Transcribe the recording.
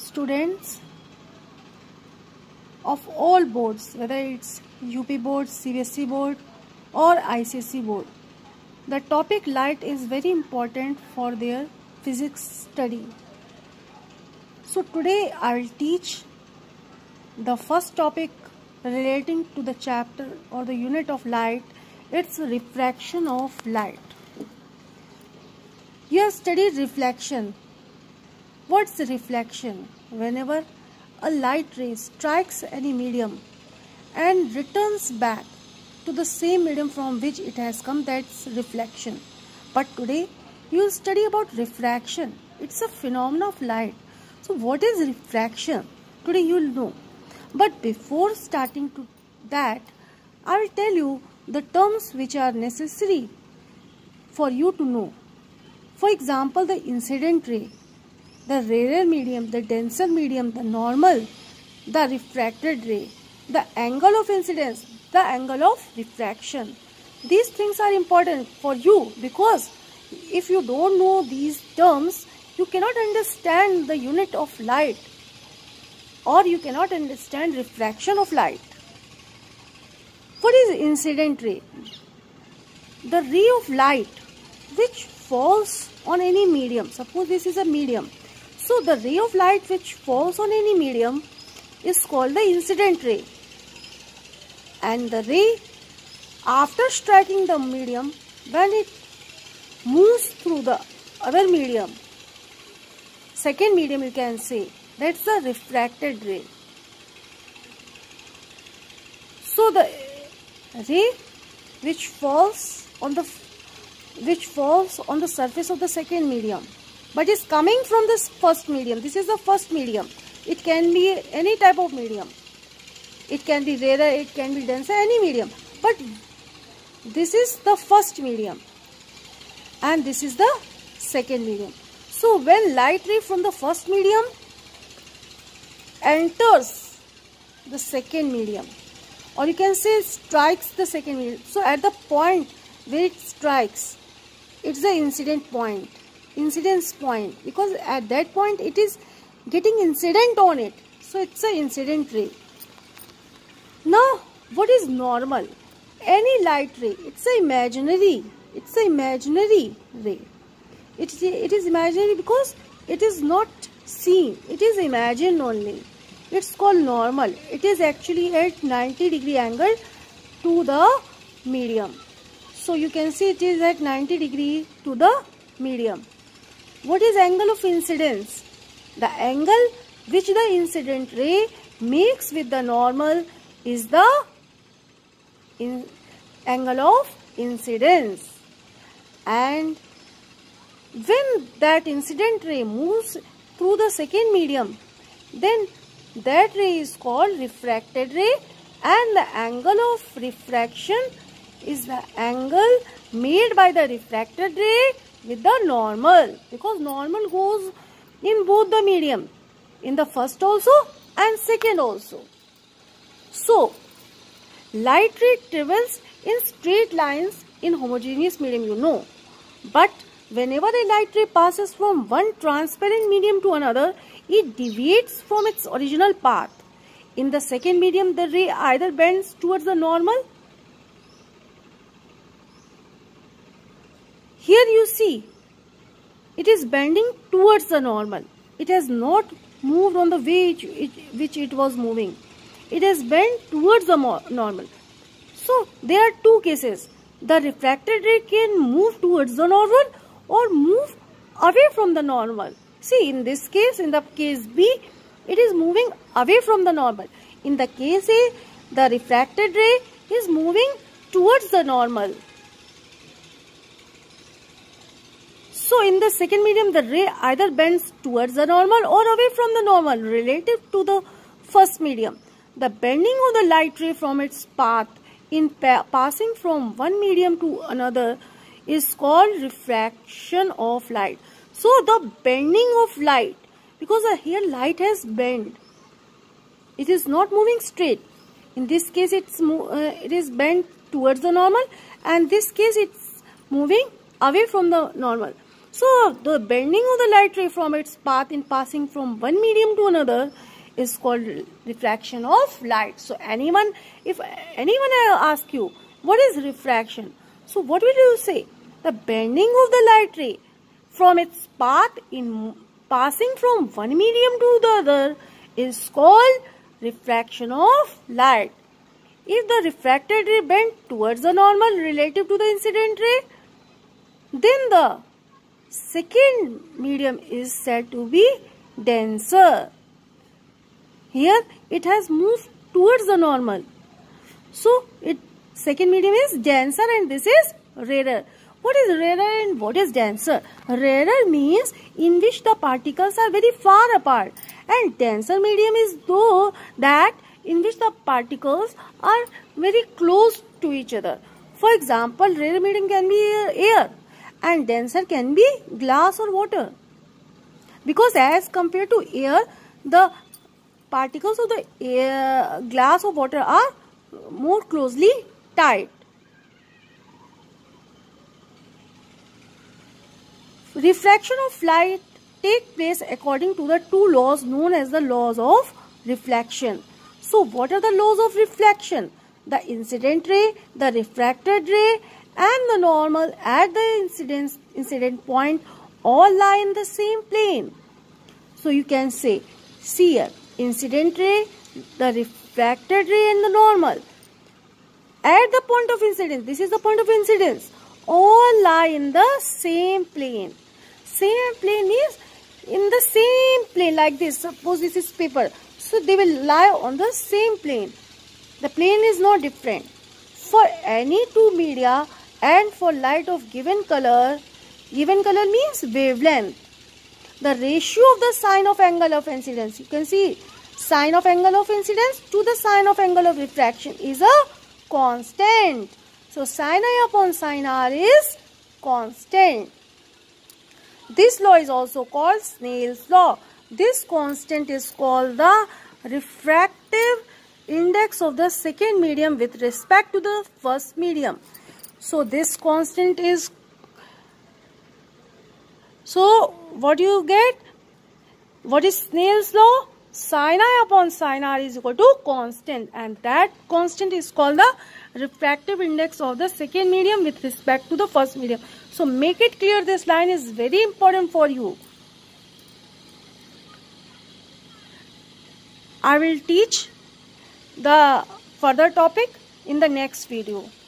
students of all boards, whether it's UP board, CBSE board or ICSE board. The topic light is very important for their physics study. So today I will teach the first topic relating to the chapter or the unit of light. It's refraction of light. You have studied reflection. What's reflection? Whenever a light ray strikes any medium and returns back to the same medium from which it has come, that's reflection. But today you will study about refraction. It's a phenomenon of light. So what is refraction? Today you will know. But before starting to that, I will tell you the terms which are necessary for you to know. For example, the incident ray, the rarer medium, the denser medium, the normal, the refracted ray, the angle of incidence, the angle of refraction. These things are important for you because if you don't know these terms, you cannot understand the unit of light or you cannot understand refraction of light. What is incident ray? The ray of light which falls on any medium. Suppose this is a medium. So the ray of light which falls on any medium is called the incident ray. And the ray after striking the medium, when it moves through the other medium, second medium you can say, that's the refracted ray. So the ray which falls on the surface of the second medium but is coming from this first medium. This is the first medium. It can be any type of medium. It can be rarer, it can be denser, any medium. But this is the first medium and this is the second medium. So when light ray from the first medium enters the second medium, or you can say strikes the second medium. So at the point where it strikes, it's the incidence point, because at that point it is getting incident on it. So it's an incident ray. Now what is normal? Any light ray, it's an imaginary ray. It is imaginary because it is not seen, it is imagined only. It's called normal. It is actually at 90-degree angle to the medium. So you can see it is at 90 degree to the medium. What is angle of incidence? The angle which the incident ray makes with the normal is the angle of incidence. And when that incident ray moves through the second medium, then that ray is called refracted ray, and the angle of refraction is the angle made by the refracted ray with the normal, because normal goes in both the medium, in the first also and second also. So light ray travels in straight lines in homogeneous medium, you know, but whenever a light ray passes from one transparent medium to another, it deviates from its original path. In the second medium, the ray either bends towards the normal. Here you see, it is bending towards the normal. It has not moved on the way which it was moving. It has bent towards the normal. So there are two cases. The refracted ray can move towards the normal or move away from the normal. See, in this case, in the case B, it is moving away from the normal. In the case A, the refracted ray is moving towards the normal. So in the second medium, the ray either bends towards the normal or away from the normal relative to the first medium. The bending of the light ray from its path in passing from one medium to another is called refraction of light. So the bending of light, because here light has bent, it is not moving straight. In this case it is bent towards the normal, and this case it's moving away from the normal. So the bending of the light ray from its path in passing from one medium to another is called refraction of light. So if anyone asks you what is refraction, so what will you say? The bending of the light ray from its path in passing from one medium to the other is called refraction of light. If the refracted ray bent towards the normal relative to the incident ray, then the second medium is said to be denser. Here it has moved towards the normal. So second medium is denser and this is rarer. What is rarer and what is denser? Rarer means in which the particles are very far apart, and denser medium is that in which the particles are very close to each other. For example, rarer medium can be air and denser can be glass or water. Because as compared to air, the particles of the glass or water are more closely tied. Refraction of light takes place according to the two laws known as the laws of reflection. So what are the laws of reflection? The incident ray, the refracted ray and the normal at the incident point all lie in the same plane. So you can say, see here, incident ray, the refracted ray and the normal at the point of incidence, this is the point of incidence, all lie in the same plane. Same plane means in the same plane like this. Suppose this is paper. So they will lie on the same plane. The plane is not different. For any two media and for light of given color means wavelength, the ratio of the sine of angle of incidence, you can see sine of angle of incidence to the sine of angle of refraction is a constant. So sin I upon sin r is constant. This law is also called Snell's law. This constant is called the refractive index of the second medium with respect to the first medium. So this constant is, so what do you get? What is Snell's law? Sin I upon sin r is equal to constant, and that constant is called the refractive index of the second medium with respect to the first medium. So make it clear, this line is very important for you. I will teach the further topic in the next video.